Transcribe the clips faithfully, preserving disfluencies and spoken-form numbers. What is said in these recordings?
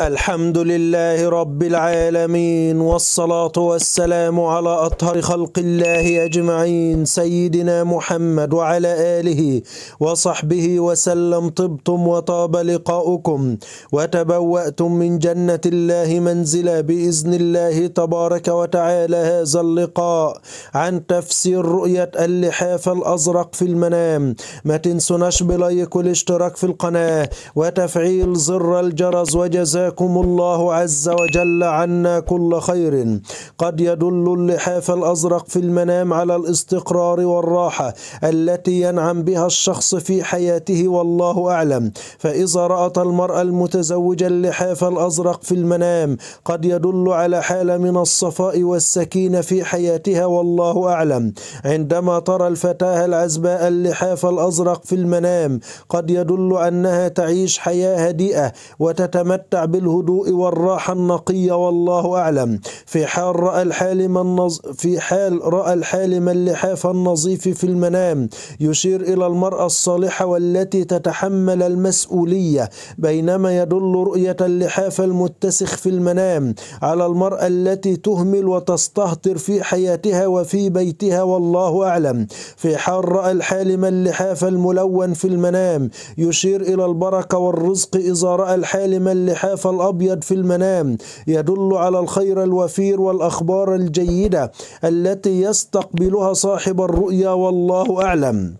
الحمد لله رب العالمين، والصلاة والسلام على أطهر خلق الله أجمعين، سيدنا محمد وعلى آله وصحبه وسلم. طبتم وطاب لقاؤكم وتبوأتم من جنة الله منزلا بإذن الله تبارك وتعالى. هذا اللقاء عن تفسير رؤية اللحاف الأزرق في المنام. ما تنسوناش بلايك والاشتراك في القناة وتفعيل زر الجرس، وجزاكم الله عز وجل عنا كل خير. قد يدل اللحاف الأزرق في المنام على الاستقرار والراحة التي ينعم بها الشخص في حياته، والله أعلم. فإذا رأت المرأة المتزوجة اللحاف الأزرق في المنام قد يدل على حالة من الصفاء والسكينة في حياتها، والله أعلم. عندما ترى الفتاة العزباء اللحاف الأزرق في المنام قد يدل أنها تعيش حياة هادئة وتتمتع بالهدوء والراحة النقية، والله أعلم. في حال رأى الحالم النظ... في حال رأى الحالم اللحاف النظيف في المنام يشير إلى المرأة الصالحة والتي تتحمل المسؤولية، بينما يدل رؤية اللحاف المتسخ في المنام على المرأة التي تهمل وتستهتر في حياتها وفي بيتها، والله أعلم. في حال رأى الحالم اللحاف الملون في المنام يشير إلى البركة والرزق. إذا رأى الحالم اللحاف الأبيض في المنام يدل على الخير الوفير والأخبار الجيدة التي يستقبلها صاحب الرؤيا، والله أعلم.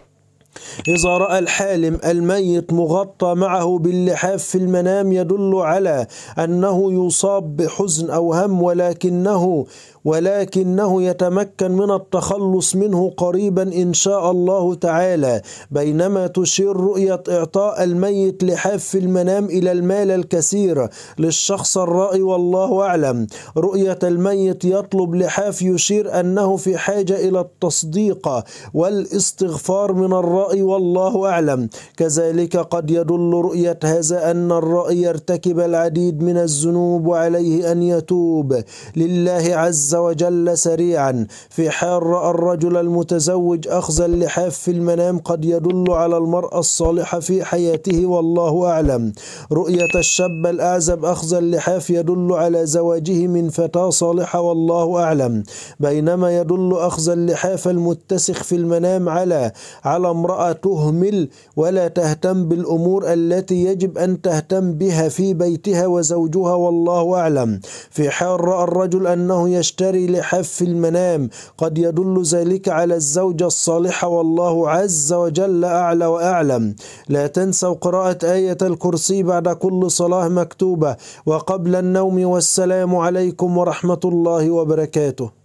إذا رأى الحالم الميت مغطى معه باللحاف في المنام يدل على أنه يصاب بحزن أو هم، ولكنه ولكنه يتمكن من التخلص منه قريبا إن شاء الله تعالى. بينما تشير رؤية إعطاء الميت لحاف في المنام إلى المال الكثير للشخص الرائي، والله أعلم. رؤية الميت يطلب لحاف يشير أنه في حاجة إلى التصديق والاستغفار من الرائي، والله أعلم. كذلك قد يدل رؤية هذا أن الرائي يرتكب العديد من الذنوب وعليه أن يتوب لله عز وجل سريعا. في حال رأى الرجل المتزوج أخذ اللحاف في المنام قد يدل على المرأة الصالحة في حياته، والله أعلم. رؤية الشاب الأعزب أخذ اللحاف يدل على زواجه من فتاة صالحة، والله أعلم. بينما يدل أخذ اللحاف المتسخ في المنام على على امرأة تهمل ولا تهتم بالأمور التي يجب أن تهتم بها في بيتها وزوجها، والله أعلم. في حال رأى الرجل أنه يشتري لحاف في المنام قد يدل ذلك على الزوجة الصالحة، والله عز وجل أعلى وأعلم. لا تنسوا قراءة آية الكرسي بعد كل صلاة مكتوبة وقبل النوم، والسلام عليكم ورحمة الله وبركاته.